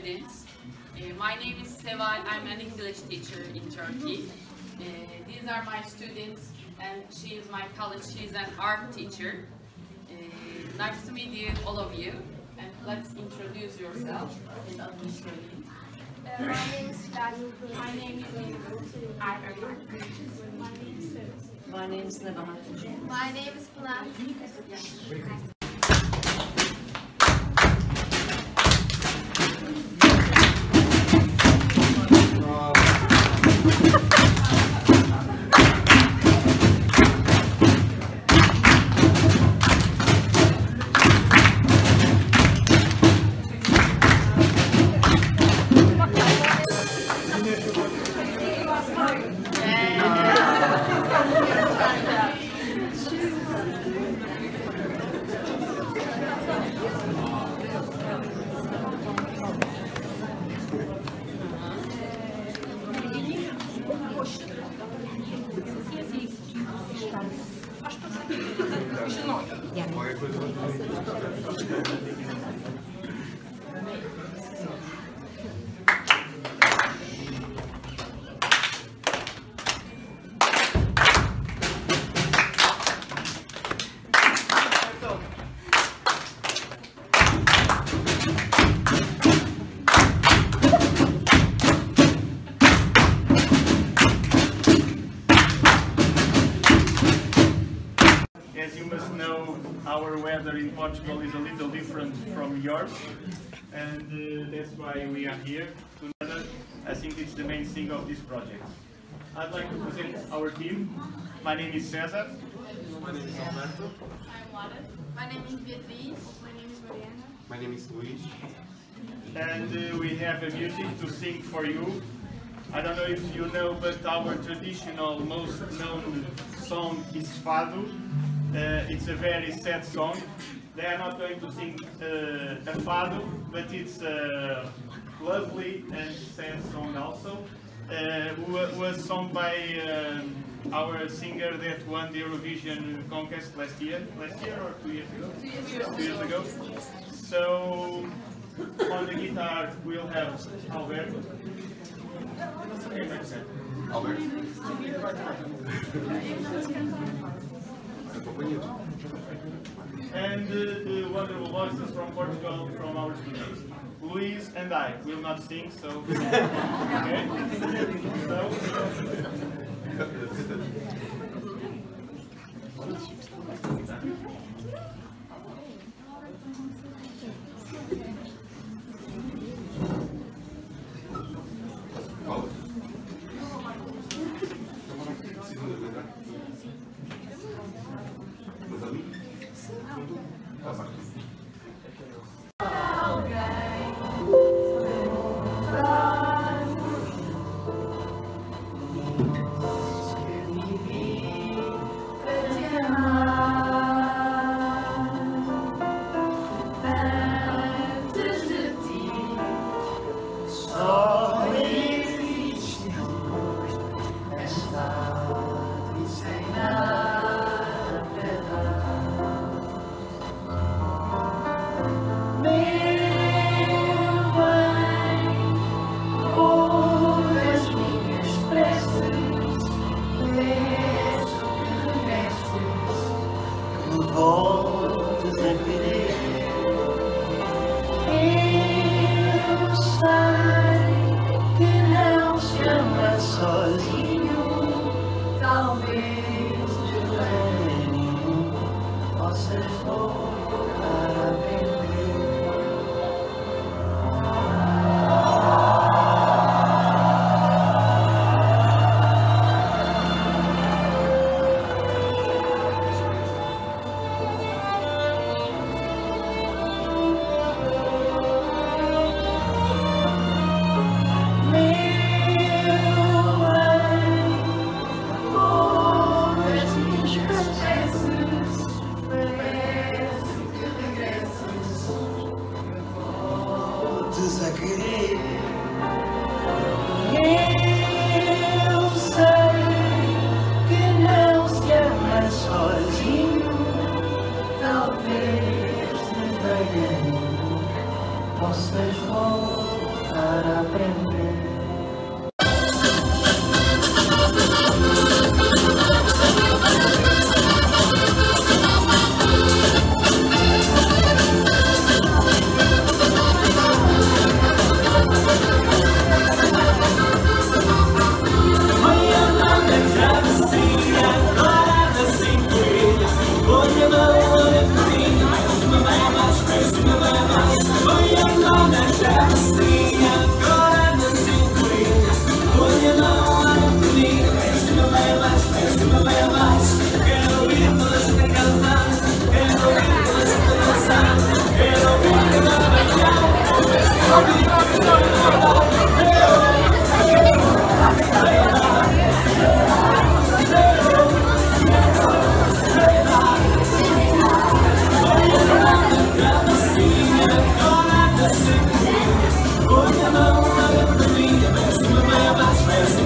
students. My name is Seval. I'm an English teacher in Turkey. These are my students, and she is my college. She's an art teacher. Nice to meet you, all of you. And let's introduce yourself. My name is Katyciai. My name is I.1. My name is Nebahat. My name is Plant. As you must know, our weather in Portugal is a little different from yours, and that's why we are here together. I think it's the main thing of this project. I'd like to present our team. My name is César. My name is Alberto. I'm Laura. My name is Beatriz. My name is Mariana. My name is Luís. And we have a music to sing for you. I don't know if you know, but our traditional, most known song is Fado. It's a very sad song. They are not going to sing a fado, but it's a lovely and sad song also. Was sung by our singer that won the Eurovision contest last year or 2 years ago? 2 years ago. So on the guitar we'll have Alberto. Alberto. And the wonderful voices from Portugal, from our students. Luís and I will not sing, so okay.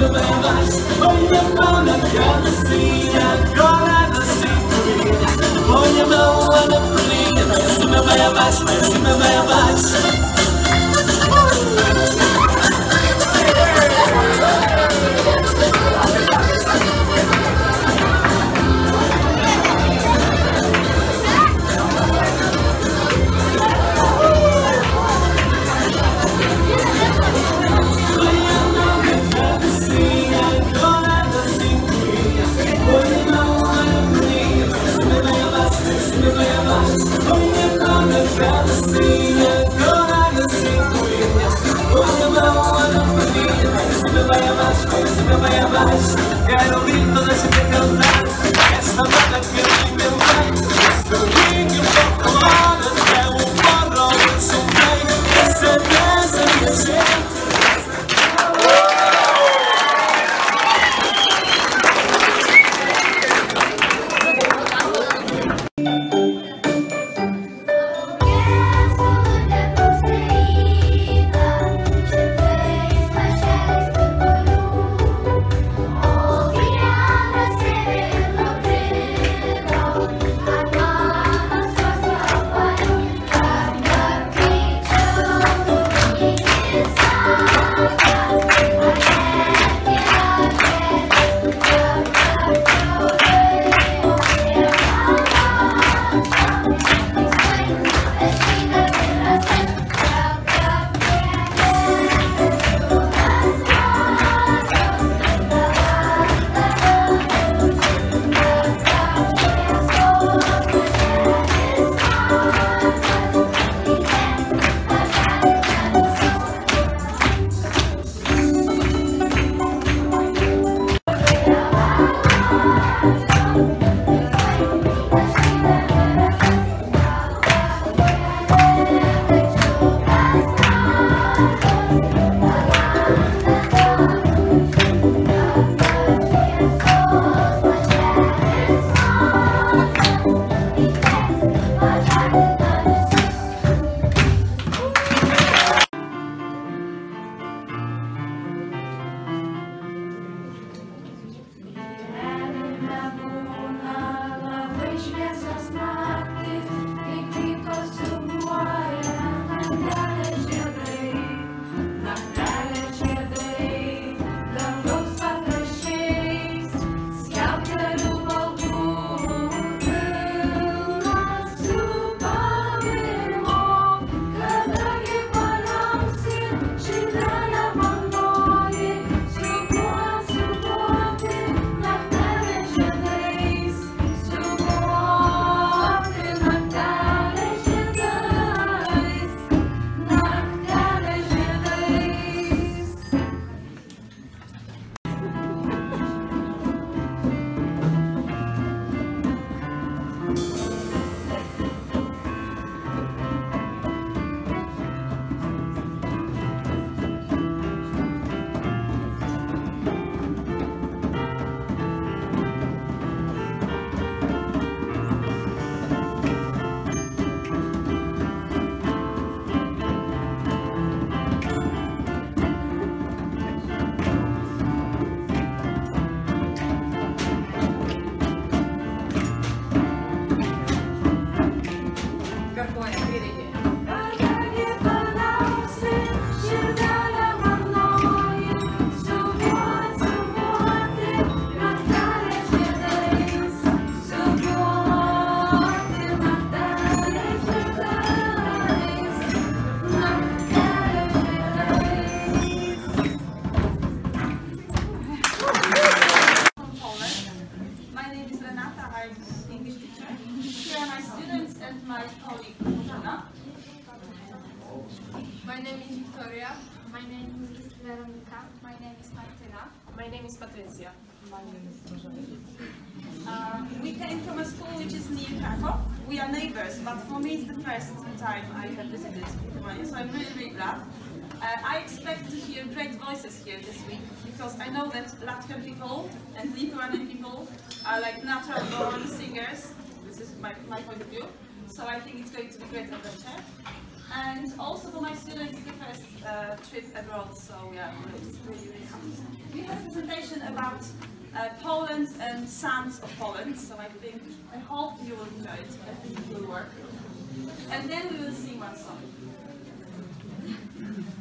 Põe a mão na cabecinha, agora na cinturinha. Põe a mão lá na perninha, vai acima, vai abaixo, vai acima, vai abaixo. Quero ouvir toda a gente cantar esta banda que eu inventei. Esse ringue um pouco colado, é um forró que soltei. Essa dança, minha gente. My name is Victoria. My name is Veronica. My name is Martyna. My name is Patricia. My name is we came from a school which is near Krakow. We are neighbors, but for me it's the first time I have visited Romania, so I'm really glad. I expect to hear great voices here this week, because I know that Latvian people and Lithuanian people are like natural born singers. This is my point of view. So I think it's going to be a great adventure. And also for my students, it's the first trip abroad, so yeah, it's really happy. we have a presentation about Poland and sounds of Poland, so I hope you will enjoy it. I think it will work. And then we will sing one song.